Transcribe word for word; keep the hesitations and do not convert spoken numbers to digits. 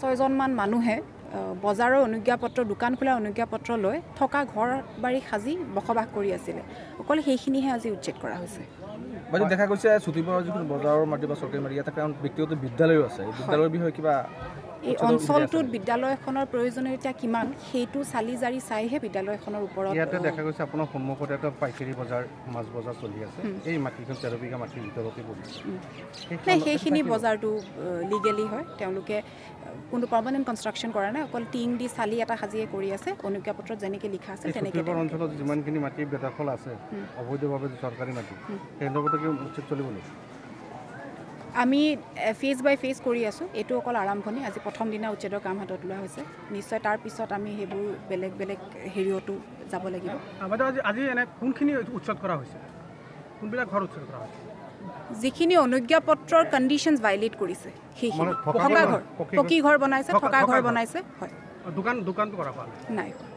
ছয়জনমান মানুহে বজাৰৰ অনুজ্ঞাপত্ৰ দোকান খোলাৰ অনুজ্ঞাপত্ৰ লৈ থকা ঘৰ বাৰী সাজি বসবাস কৰি আছিলে অকল সেইখিনিহে আজি উচ্ছেদ কৰা হৈছে মানে দেখা গৈছে চুটিবৰ যিখন বজাৰৰ মাটি বা চৰকাৰী মাটি এটা কাৰণ ব্যক্তিগত বিদ্যালয়ো আছে বিদ্যালয়ৰ বিষয়ে কিবা এই অঞ্চলটোত বিদ্যালয়খনৰ প্ৰয়োজনীয়তা কিমান সেইটো চালি জাৰি চাইহে বিদ্যালয়খনৰ ওপৰত ইয়াতে দেখা গৈছে আপোনাৰ সন্মুখত এটা পাইকাৰী বজাৰ মাছ বজাৰ চলি আছে এই মাটিখন তেৰ বিঘা মাটিৰ ভিতৰতে পৰিছে নাই সেইখিনি বজাৰটো লিগেলি হয় তেওঁলোকে কোনো পাৰ্মানেণ্ট কনষ্ট্ৰাকশ্যন কৰা নাই অকল টিং দি চালি এটা সাজিয়ে কৰি আছে অনুজ্ঞাপত্ৰত যেনেকৈ লিখা আছে তেনেকৈ অঞ্চলত যিমানখিনি মাটি বেদখল আছে অবৈধভাৱে চৰকাৰী মাটি তেওঁলোকতো কি উচিত চলিব লাগিব আমি ফেজ বাই ফেজ কৰি আছোঁ এইটো অকল আৰম্ভণি আজি প্ৰথম দিনা উচ্ছেদৰ কাম হাতত লোৱা হৈছে নিশ্চয় তাৰ পিছত আমি সেইবোৰ বেলেগ বেলেগ হেৰিয়তো যাব লাগিব আজি আজি এনে কোনখিনি উচ্ছেদ কৰা হৈছে কোনবিলাক ঘৰ উচ্ছেদ কৰা হৈছে যিখিনি অনুজ্ঞাপত্ৰৰ কণ্ডিশ্যনছ ভাইলেট কৰিছে সেইখিনি থকা ঘৰ পকী ঘৰ বনাইছে থকা ঘৰ বনাইছে হয় দোকান দোকানটো কৰা হোৱা নাই